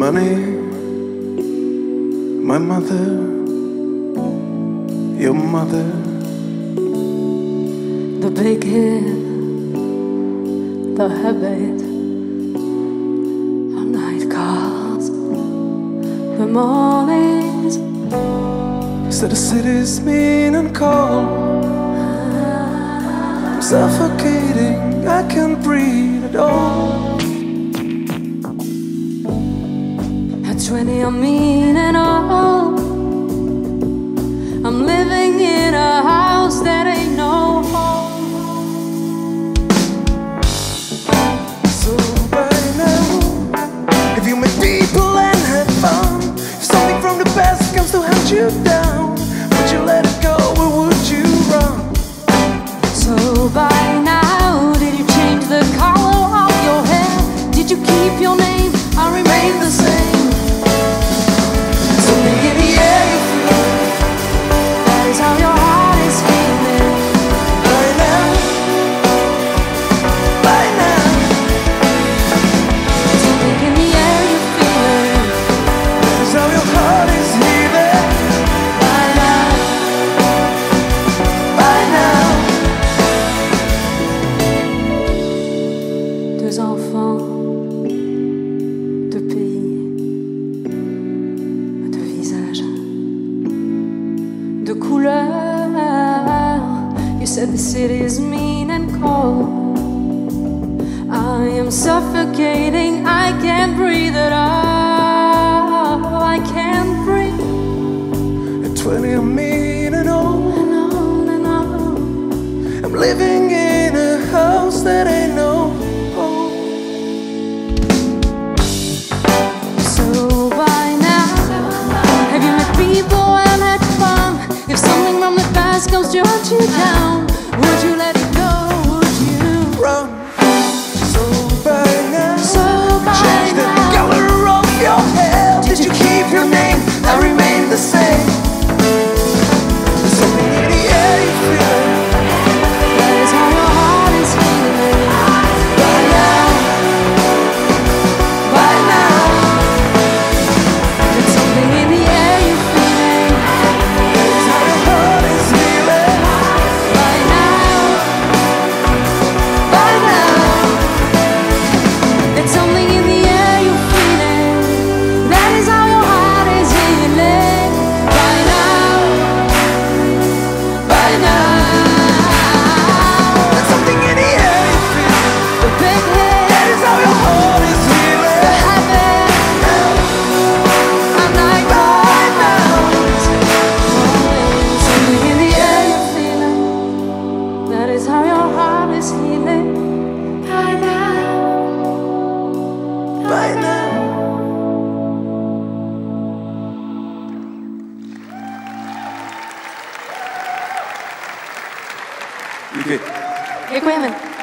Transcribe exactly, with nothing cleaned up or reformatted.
money, my mother, your mother. The big head, the habit, our night calls, the mornings. You said the city's mean and cold. I'm suffocating, I can't breathe at all. At twenty I'm mean and old. I'm living in a house that ain't no home. So by now, if you met people and had fun, if something from the past comes to hunt you down, would you let it go or would you run? So by now, did you change the color of your hair? Did you keep your name? I remain the same. Something in the air you feel, That is how your heart is feeling. by now, by now. Something in the air you're feeling. That's how your heart is healing. By now, By now. deux enfants, deux pays, deux visages, deux couleurs. You said the city is mean and cold. I am suffocating, I can't breathe at all. I can't breathe. At twenty I'm mean and old. And on and on. I'm living in a house that ain't no home. So by now, have you met people and had fun? If something from the past comes to hunt you down, would you let it go? Would you? Run. So by now, So by change the now, color of your hair. Did you keep your name? I remain the same. There's something in the air you feel. that is how your heart is feeling. By now, by now. There's something in the air you're feeling. That's how your heart is healing. By now, By now. there's something in the air you're feeling. That is how your heart is healing. By now, By now. There's something in the air you feel. the big head, That is how your heart is the healing. habit, our night By now. calls. Something in the air you're feeling. That is how your heart is healing. By now. By now. Díky. Děkujeme.